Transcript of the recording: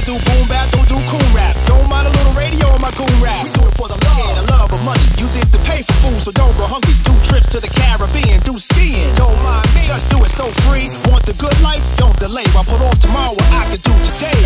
do boom bap, don't do coon rap. Don't mind a little radio on my goon rap. We do it for the love, yeah, the love of money. Use it to pay for food, so don't go hungry. Do trips to the Caribbean, do skiing. Don't mind me, let's do it so free. Want the good life? Don't delay. I'll put off tomorrow what I can do today.